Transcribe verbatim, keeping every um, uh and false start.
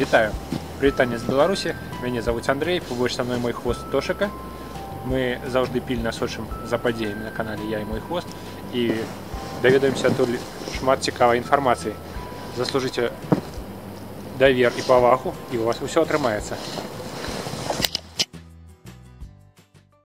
Вітаю! Прывітанне з Беларусі. Мяне завуць Андрей, побач са мной мой хвост Тошыка. Мы заўжды пільна сочым за падзеямі на канале Я і мой хвост і даведаемся адтуль шмат цікавай інфармацыі. Заслужыце давер і павагу, і у вас усё атрымаецца.